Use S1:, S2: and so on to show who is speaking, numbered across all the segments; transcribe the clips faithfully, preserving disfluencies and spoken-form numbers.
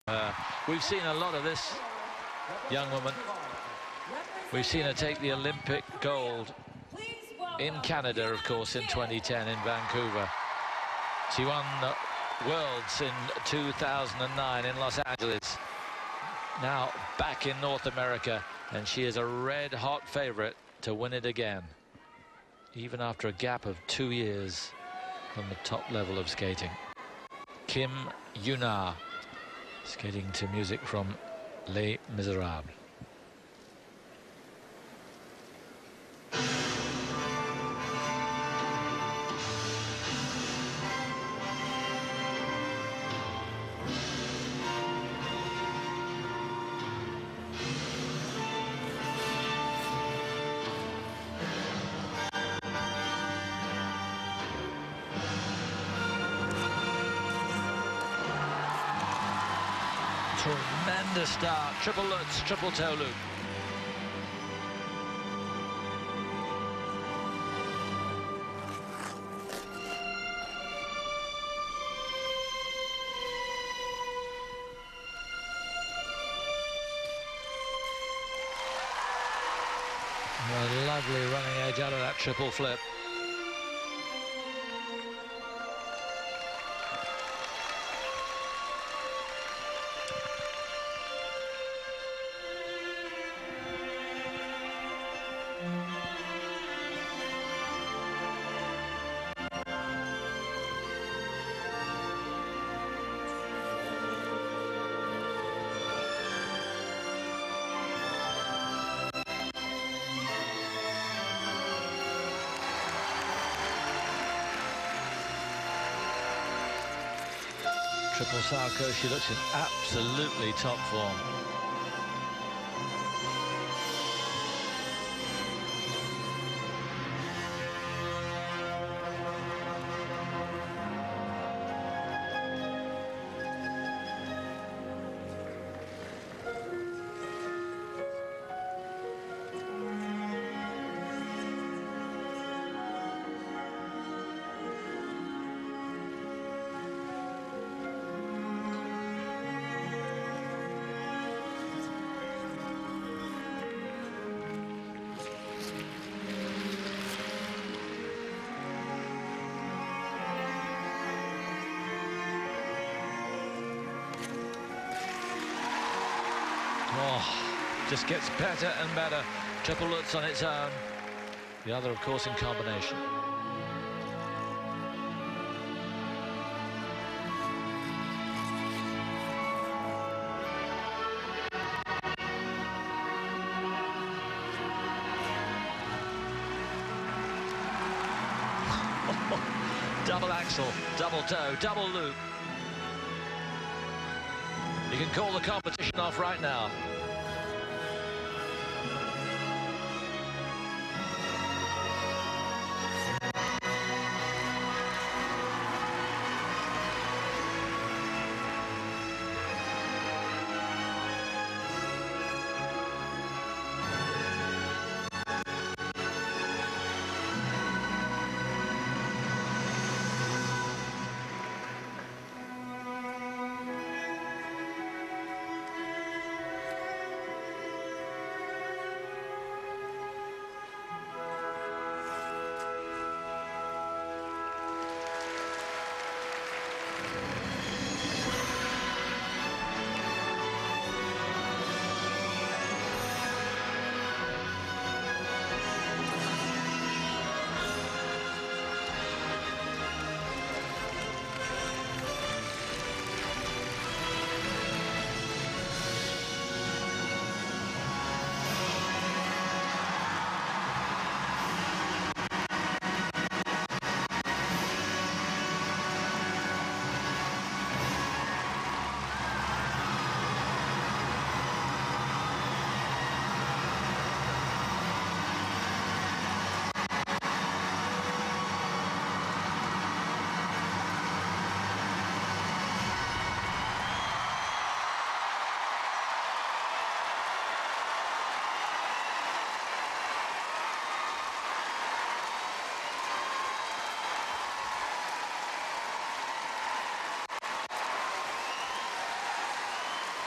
S1: Uh, we've seen a lot of this young woman. We've seen her take the Olympic gold in Canada, of course, in twenty ten in Vancouver. She won the Worlds in two thousand nine in Los Angeles. Now back in North America, and she is a red-hot favorite to win it again, even after a gap of two years from the top level of skating. Kim Yuna, skating to music from Les Miserables. Tremendous start, triple Lutz, triple toe loop. A lovely running edge out of that triple flip. Triple Salchow, she looks in absolutely top form. Oh, just gets better and better. Triple Lutz on its own. The other, of course, in combination. Double axel, double toe, double loop. You can call the competition off right now.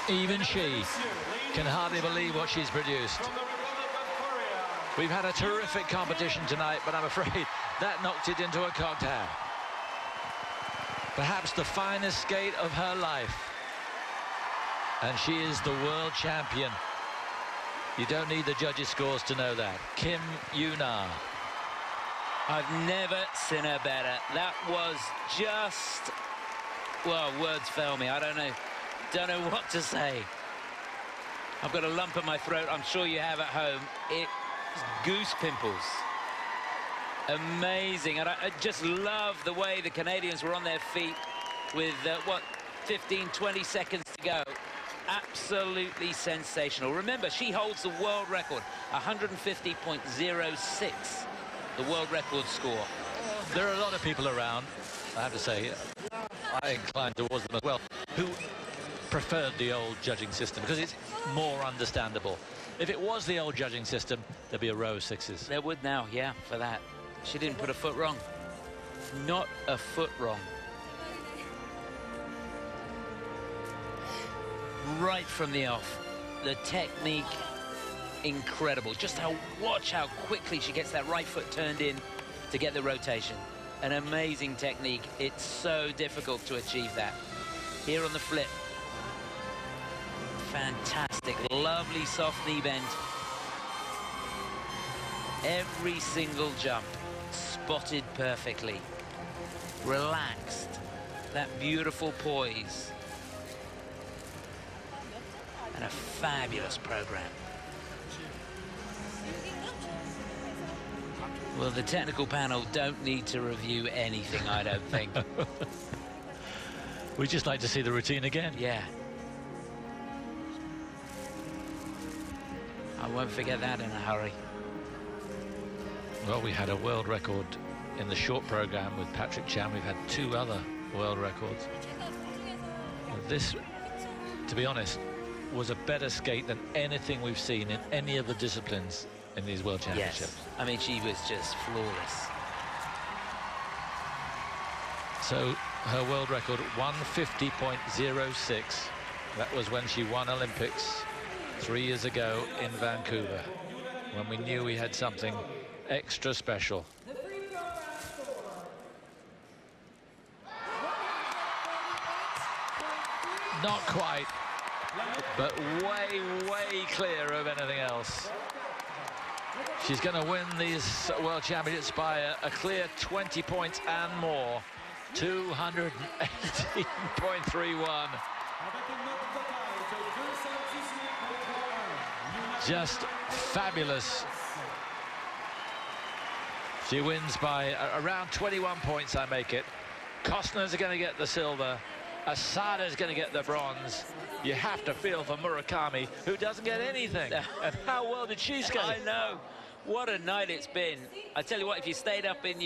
S1: Even she can hardly believe what she's produced. We've had a terrific competition tonight, but I'm afraid that knocked it into a cocked hat. Perhaps the finest skate of her life. And she is the world champion. You don't need the judges' scores to know that. Kim Yuna.
S2: I've never seen her better. That was just, well, words fail me. I don't know, don't know what to say. I've got a lump in my throat. I'm sure you have at home. It's goose pimples. Amazing. And I, I just love the way the Canadians were on their feet with, uh, what, fifteen, twenty seconds to go. Absolutely sensational. Remember, she holds the world record, one fifty point oh six, the world record score.
S1: There are a lot of people around, I have to say, I incline towards them as well, who preferred the old judging system because it's more understandable. If it was the old judging system, there'd be a row of sixes.
S2: There would now, yeah, for that. She didn't put a foot wrong. Not a foot wrong. Right from the off, the technique incredible. Just how, watch how quickly she gets that right foot turned in to get the rotation. An amazing technique. It's so difficult to achieve that. Here on the flip. Fantastic, lovely soft knee bend. Every single jump spotted perfectly. Relaxed. That beautiful poise. And a fabulous program. Well, the technical panel don't need to review anything, I don't think.
S1: We'd just like to see the routine again.
S2: Yeah. I won't forget that in a hurry.
S1: Well, we had a world record in the short program with Patrick Chan. We've had two other world records. This, to be honest, was a better skate than anything we've seen in any of the disciplines in these World Championships.
S2: Yes. I mean, she was just flawless.
S1: So her world record, one fifty point oh six. That was when she won Olympics three years ago in Vancouver, when we knew we had something extra special. Not quite, but way, way clear of anything else. She's going to win these World Championships by a, a clear twenty points and more. two eighteen point three one. Just fabulous. She wins by uh, around twenty-one points, I make it. Costner's going to get the silver. Asada's going to get the bronze. You have to feel for Murakami, who doesn't get anything. And how well did she skate?
S2: I know. What a night it's been. I tell you what, if you stayed up in